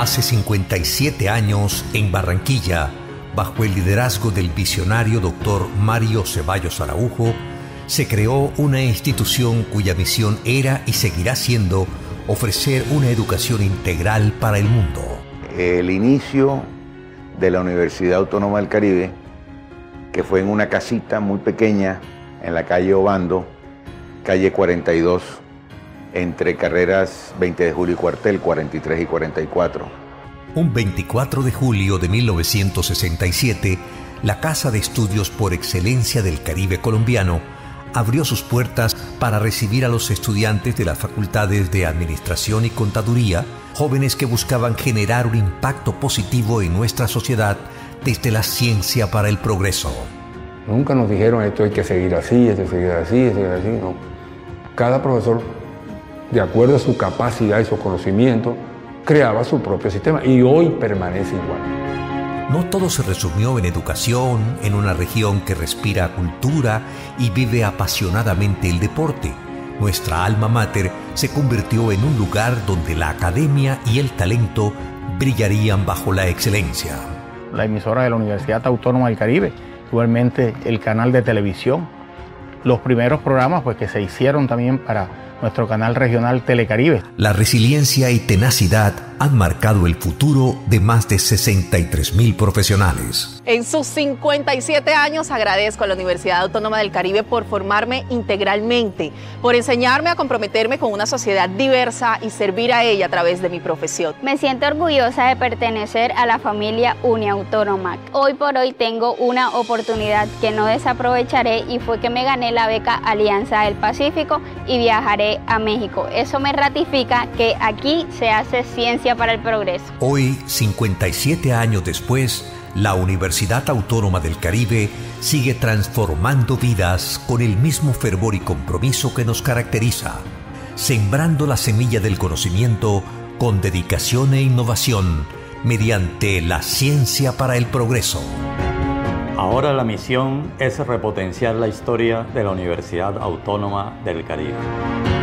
Hace 57 años, en Barranquilla, bajo el liderazgo del visionario Dr. Mario Ceballos Araujo, se creó una institución cuya misión era y seguirá siendo ofrecer una educación integral para el mundo. El inicio de la Universidad Autónoma del Caribe, que fue en una casita muy pequeña en la calle Obando, calle 42, entre carreras 20 de julio y cuartel 43 y 44. Un 24 de julio de 1967, la Casa de Estudios por Excelencia del Caribe colombiano abrió sus puertas para recibir a los estudiantes de las facultades de Administración y Contaduría, jóvenes que buscaban generar un impacto positivo en nuestra sociedad desde la ciencia para el progreso. Nunca nos dijeron esto hay que seguir así, esto hay que seguir así, esto hay que seguir así, no. Cada profesor, de acuerdo a su capacidad y su conocimiento, creaba su propio sistema y hoy permanece igual. No todo se resumió en educación, en una región que respira cultura y vive apasionadamente el deporte. Nuestra alma mater se convirtió en un lugar donde la academia y el talento brillarían bajo la excelencia. La emisora de la Universidad Autónoma del Caribe, igualmente el canal de televisión, los primeros programas pues, que se hicieron también para nuestro canal regional Telecaribe. La resiliencia y tenacidad han marcado el futuro de más de 63,000 profesionales. En sus 57 años agradezco a la Universidad Autónoma del Caribe por formarme integralmente, por enseñarme a comprometerme con una sociedad diversa y servir a ella a través de mi profesión. Me siento orgullosa de pertenecer a la familia Uniautónoma. Hoy por hoy tengo una oportunidad que no desaprovecharé y fue que me gané la beca Alianza del Pacífico y viajaré a México. Eso me ratifica que aquí se hace ciencia para el progreso. Hoy, 57 años después, la Universidad Autónoma del Caribe sigue transformando vidas con el mismo fervor y compromiso que nos caracteriza, sembrando la semilla del conocimiento con dedicación e innovación mediante la ciencia para el progreso. Ahora la misión es repotenciar la historia de la Universidad Autónoma del Caribe.